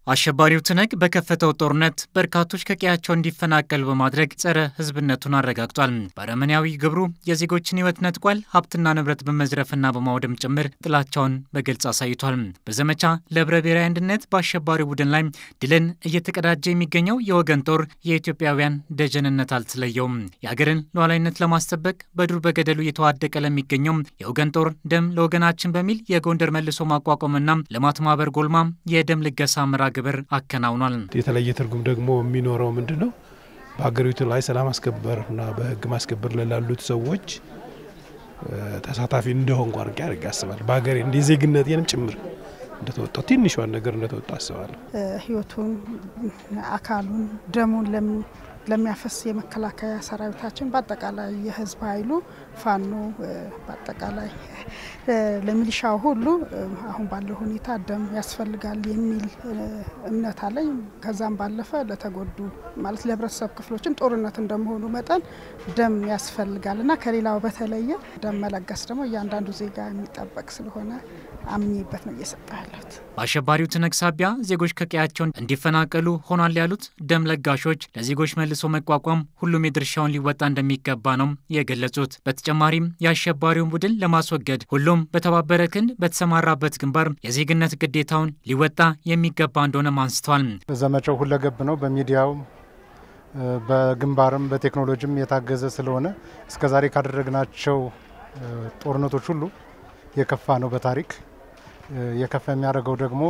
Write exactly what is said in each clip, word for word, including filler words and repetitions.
አሸባሪው ትነግ በከፈተው ጦርነት በርካቶች ከቀያቸው እንዲፈናቀሉ በማድረግ ጸረ ህዝብነቱን አረጋግጧል። ባረመናዊ ግብሩ የዜጎችን ህይወት ነጥቋል። ሀብትና ንብረት በመዝረፍና በማውደም ጭምር ጥላቻውን በግልጽ አሳይቷል። በዘመቻ ለህብረ ብሔራዊ አንድነት በአሸባሪው ቡድን ላይ ድልን እየተቀዳጀ የሚገኘው የወገን ጦር የኢትዮጵያውያን ደጀንነት አልተለየውም። የሀገርን ሉዓላዊነት ለማስጠበቅ በዱር በገደሉ የተዋደቀ ለሚገኘው የወገን ጦር ደም ለወገናችን በሚል የጎንደር መልሶ ማቋቋምና ልማት ማህበር ጎልማ የደም ልገሳ መራ ግብር አከናውኗል። የተለየ ትርጉም ደግሞ የሚኖረው ምንድነው? በአገሪቱ ላይ ሰላም አስከበርና በህግ ማስከበር ለላሉት ሰዎች ተሳታፊ እንደሆን ቋርቄ አድርጌ አስባለሁ። በአገሬ እንደ ዜግነቴንም ጭምር እንደተወጣው ትንሿን ነገር እንደተወጣ አስባለሁ። ህይወቱን አካሉን ደሙን ለም ለሚያፈስ የመከላከያ ሰራዊታችን በአጠቃላይ የህዝብ ኃይሉ ፋኖ በአጠቃላይ ለሚሊሻው ሁሉ አሁን ባለው ሁኔታ ደም ያስፈልጋል የሚል እምነት አለኝ። ከዛም ባለፈ ለተጎዱ ማለት ለህብረተሰብ ክፍሎችን ጦርነት እንደመሆኑ መጠን ደም ያስፈልጋልና ከሌላው በተለየ ደም መለገስ ደግሞ እያንዳንዱ ዜጋ የሚጠበቅ ስለሆነ አምኜበት ነው እየሰጣሁት። በአሸባሪው ትነግ ሳቢያ ዜጎች ከቀያቸው እንዲፈናቀሉ ሆኗል ያሉት ደም ለጋሾች ለዜጎች መልሶ መቋቋም ሁሉም የድርሻውን ሊወጣ እንደሚገባ ነው የገለጹት። በተጨማሪም የአሸባሪውን ቡድን ለማስወገድ ሁሉም በተባበረ ክንድ በተሰማራበት ግንባር የዜግነት ግዴታውን ሊወጣ የሚገባ እንደሆነ አንስተዋል። ዘመቻው ሁለገብ ነው። በሚዲያው በግንባርም በቴክኖሎጂም የታገዘ ስለሆነ እስከዛሬ ካደረግናቸው ጦርነቶች ሁሉ የከፋ ነው። በታሪክ የከፋ የሚያደርገው ደግሞ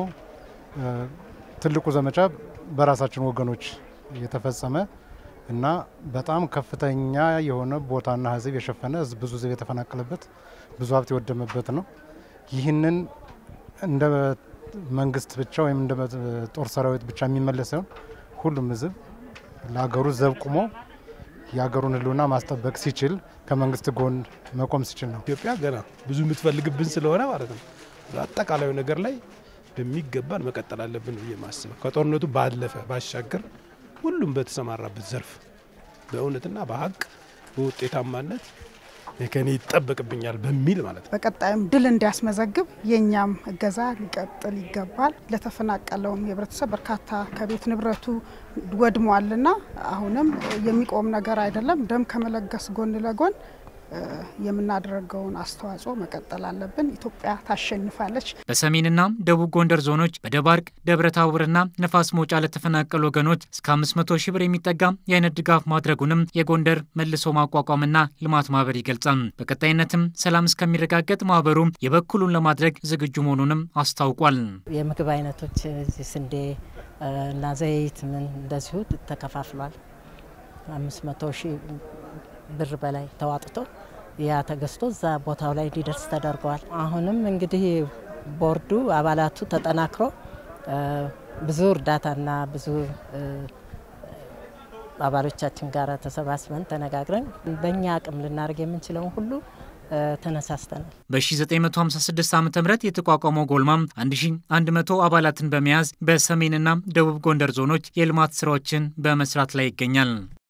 ትልቁ ዘመቻ በራሳችን ወገኖች የተፈጸመ እና በጣም ከፍተኛ የሆነ ቦታና ህዝብ የሸፈነ ብዙ ህዝብ የተፈናቀለበት ብዙ ሀብት የወደመበት ነው። ይህንን እንደ መንግስት ብቻ ወይም እንደ ጦር ሰራዊት ብቻ የሚመለሰው ሁሉም ህዝብ ለሀገሩ ዘብ ቆሞ የሀገሩን ህልውና ማስጠበቅ ሲችል ከመንግስት ጎን መቆም ሲችል ነው። ኢትዮጵያ ገና ብዙ የምትፈልግብን ስለሆነ ማለት ነው አጠቃላዩ ነገር ላይ በሚገባን መቀጠል አለብን ብዬ ማስበው ከጦርነቱ ባለፈ ባሻገር ሁሉም በተሰማራበት ዘርፍ በእውነትና በሀቅ በውጤታማነት የከኔ ይጠበቅብኛል በሚል ማለት ነው በቀጣይም ድል እንዲያስመዘግብ የኛም እገዛ ሊቀጥል ይገባል። ለተፈናቀለውም የህብረተሰብ በርካታ ከቤት ንብረቱ ወድሟልና አሁንም የሚቆም ነገር አይደለም። ደም ከመለገስ ጎን ለጎን የምናደርገውን አስተዋጽኦ መቀጠል አለብን። ኢትዮጵያ ታሸንፋለች። በሰሜንና ደቡብ ጎንደር ዞኖች በደባርቅ ደብረታቦርና ነፋስ መውጫ ለተፈናቀሉ ወገኖች እስከ አምስት መቶ ሺህ ብር የሚጠጋ የአይነት ድጋፍ ማድረጉንም የጎንደር መልሶ ማቋቋምና ልማት ማህበር ይገልጻል። በቀጣይነትም ሰላም እስከሚረጋገጥ ማህበሩ የበኩሉን ለማድረግ ዝግጁ መሆኑንም አስታውቋል። የምግብ አይነቶች ስንዴ እና ዘይት ምን እንደዚሁ ተከፋፍሏል። አምስት መቶ ሺህ ብር በላይ ተዋጥቶ ያ ተገዝቶ እዛ ቦታው ላይ እንዲደርስ ተደርጓል። አሁንም እንግዲህ ቦርዱ አባላቱ ተጠናክሮ ብዙ እርዳታና ብዙ አባሎቻችን ጋር ተሰባስበን ተነጋግረን በእኛ አቅም ልናደርግ የምንችለው ሁሉ ተነሳስተናል። በ1956 ዓመተ ምህረት የተቋቋመው ጎልማ አንድ ሺህ አንድ መቶ አባላትን በመያዝ በሰሜንና ደቡብ ጎንደር ዞኖች የልማት ስራዎችን በመስራት ላይ ይገኛል።